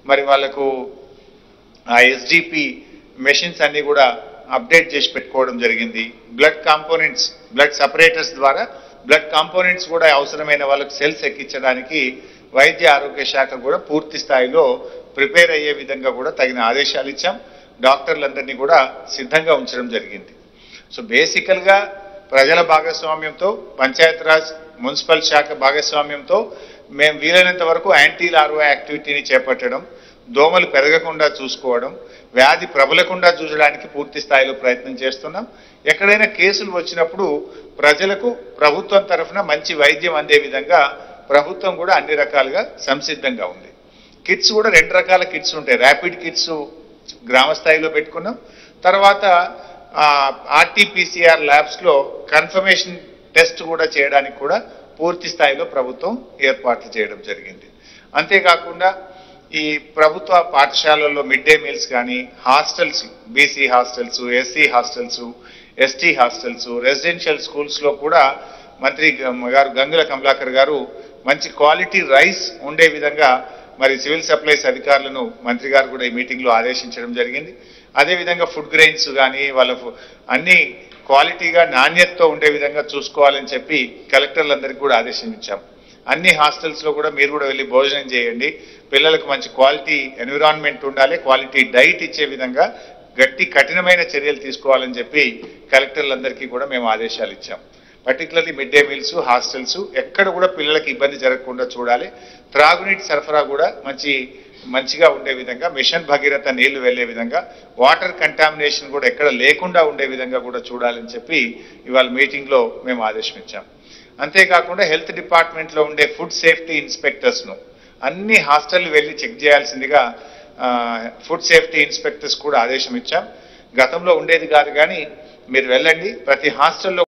మరి వాళ్ళకు ఆ ఎస్డిపి మెషిన్స్ అన్ని కూడా అప్డేట్ చేసి పెట్టుకోవడం జరిగింది. బ్లడ్ కాంపోనెంట్స్, బ్లడ్ సపరేటర్స్ ద్వారా బ్లడ్ కాంపోనెంట్స్ కూడా అవసరమైన వాళ్ళకు సెల్స్ ఎక్కించడానికి వైద్య ఆరోగ్య శాఖ కూడా పూర్తి స్థాయిలో ప్రిపేర్ అయ్యే విధంగా కూడా తగిన ఆదేశాలు ఇచ్చాం. డాక్టర్లందరినీ కూడా సిద్ధంగా ఉంచడం జరిగింది. సో బేసికల్గా ప్రజల భాగస్వామ్యంతో, పంచాయతీరాజ్ మున్సిపల్ శాఖ భాగస్వామ్యంతో మేము వీలైనంత వరకు యాంటీ లార్వా యాక్టివిటీని చేపట్టడం, దోమలు పెరగకుండా చూసుకోవడం, వ్యాధి ప్రబలకుండా చూసడానికి పూర్తి స్థాయిలో ప్రయత్నం చేస్తున్నాం. ఎక్కడైనా కేసులు వచ్చినప్పుడు ప్రజలకు ప్రభుత్వం తరఫున మంచి వైద్యం అందే విధంగా ప్రభుత్వం కూడా అన్ని రకాలుగా సంసిద్ధంగా ఉంది. కిట్స్ కూడా 2 రకాల కిట్స్ ఉంటాయి. ర్యాపిడ్ కిట్స్ గ్రామ స్థాయిలో పెట్టుకున్నాం. తర్వాత ఆర్టీపీసీఆర్ ల్యాబ్స్లో కన్ఫర్మేషన్ టెస్ట్ కూడా చేయడానికి కూడా పూర్తి స్థాయిలో ప్రభుత్వం ఏర్పాట్లు చేయడం జరిగింది. అంతేకాకుండా ఈ ప్రభుత్వ పాఠశాలల్లో మిడ్ డే మీల్స్ కానీ, hostels, BC hostels, SC hostels, ST hostels, residential స్కూల్స్లో కూడా మంత్రి గారు గంగుల కమలాకర్ గారు మంచి క్వాలిటీ రైస్ ఉండే విధంగా మరి సివిల్ సప్లైస్ అధికారులను మంత్రి గారు కూడా ఈ మీటింగ్లో ఆదేశించడం జరిగింది. అదేవిధంగా ఫుడ్ గ్రెయిన్స్ కానీ వాళ్ళ అన్ని క్వాలిటీగా నాణ్యతతో ఉండే విధంగా చూసుకోవాలని చెప్పి కలెక్టర్లందరికీ కూడా ఆదేశించాం. అన్ని హాస్టల్స్లో కూడా మీరు కూడా వెళ్ళి భోజనం చేయండి, పిల్లలకు మంచి క్వాలిటీ ఎన్విరాన్మెంట్ ఉండాలి, క్వాలిటీ డైట్ ఇచ్చే విధంగా కఠినమైన చర్యలు తీసుకోవాలని చెప్పి కలెక్టర్లందరికీ కూడా మేము ఆదేశాలు ఇచ్చాం. Particularly mid day meals, hostels ఎక్కడ కూడా పిల్లలకి ఇబ్బంది జరగకుండా చూడాలి. త్రాగునీటి సరఫరా కూడా మంచిగా ఉండే విధంగా, మిషన్ భగీరథ నీళ్లు వెళ్లే విధంగా, వాటర్ కంటామినేషన్ కూడా ఎక్కడ లేకుండా ఉండే విధంగా కూడా చూడాలని చెప్పి ఇవాళ మీటింగ్లో మేము ఆదేశించాం. అంతేకాకుండా హెల్త్ డిపార్ట్మెంట్లో ఉండే ఫుడ్ సేఫ్టీ ఇన్స్పెక్టర్స్ను అన్ని హాస్టళ్లు వెళ్ళి చెక్ చేయాల్సిందిగా ఫుడ్ సేఫ్టీ ఇన్స్పెక్టర్స్ కూడా ఆదేశం ఇచ్చాం. గతంలో ఉండేది కాదు కానీ మీరు వెళ్ళండి, ప్రతి హాస్టల్లో